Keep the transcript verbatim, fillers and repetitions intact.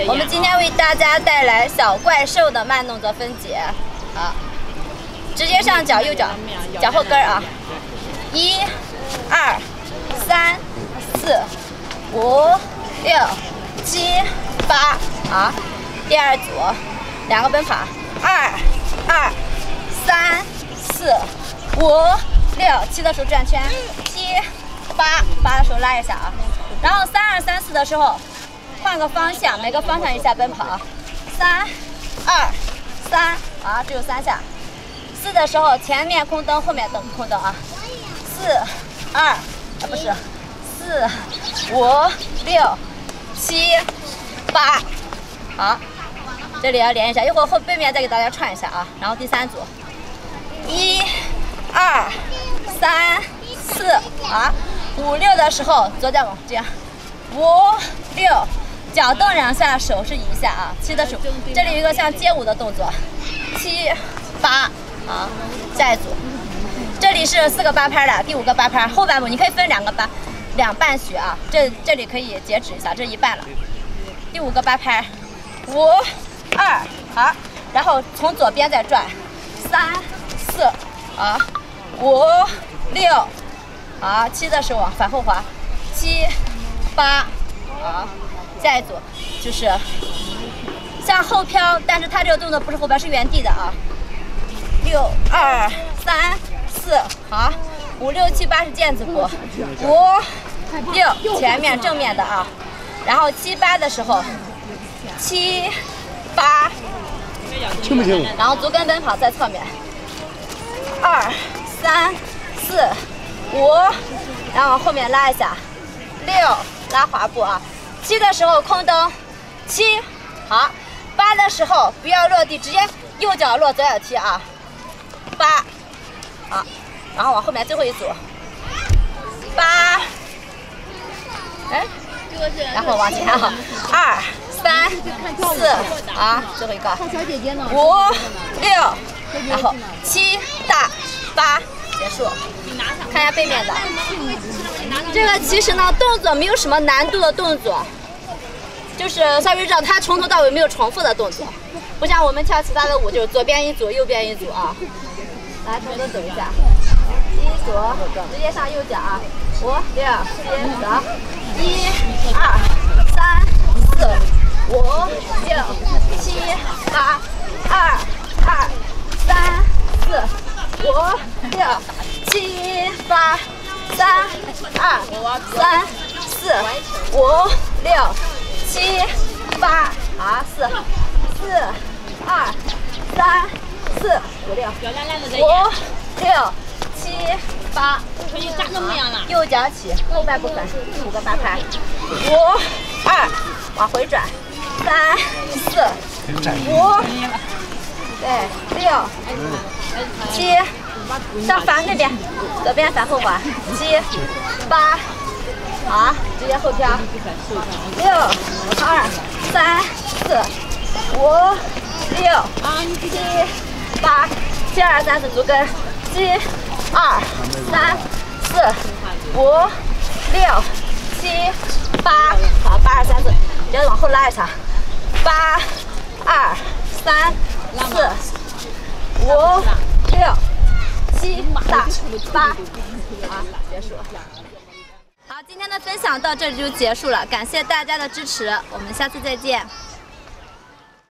我们今天为大家带来小怪兽的慢动作分解。好，直接上脚，右脚，脚后跟啊，一、二、三、四、五、六、七、八。好，第二组，两个奔跑，二、二、三、四、五、六，七的时候转圈，七、八，八的时候拉一下啊。然后三二三四的时候。 换个方向，每个方向一下奔跑，三、二、三，好，只有三下。四的时候前面空蹬，后面蹬空蹬啊。四、二，啊不是，四、五、六、七、八，好，这里要连一下，一会儿后背面再给大家串一下啊。然后第三组，一、二、三、四，好，五六的时候左脚往这样，五六。 脚蹬两下，手是一下啊。七的手，这里有一个像街舞的动作。七、八，好，下一组。这里是四个八拍的，第五个八拍，后半部你可以分两个八，两半学啊。这这里可以截止一下，这一半了。第五个八拍，五、二，好，然后从左边再转，三、四，啊，五、六，好，七的时候往反后滑，七、八，好。 下一组就是向后飘，但是它这个动作不是后飘，是原地的啊。六二三四，好，五六七八是毽子步，五六前面正面的啊，然后七八的时候，七八， 听不清？ 然后足跟奔跑在侧面，二三四五，然后往后面拉一下，六拉滑步啊。 七的时候空蹬，七，好，八的时候不要落地，直接右脚落，左脚踢啊，八，好，然后往后面最后一组，八，哎，然后往前啊，二三四，啊，最后一个，五六，然后七大八结束，看一下背面的。 这个其实呢，动作没有什么难度的动作，就是稍微让它从头到尾没有重复的动作，不像我们跳其他的舞，就是左边一组，右边一组啊。来，从头走一下，第一组直接上右脚啊，五六七走，一二三四五六七八，二二三四五六七八。 三二三四五六七八，好，四四二三四五六五六七八，右脚起，后半部分第五个八拍，五二往回转，三四五，对，六七。 上反那边，左边反后滑，七八，好，直接后飘，六二三四五六七八，七二三四足跟，七二三四五六七八，好，八二三四，直接往后拉一下，八二三四五六。 七大八，好，结束。好，今天的分享到这里就结束了，感谢大家的支持，我们下次再见。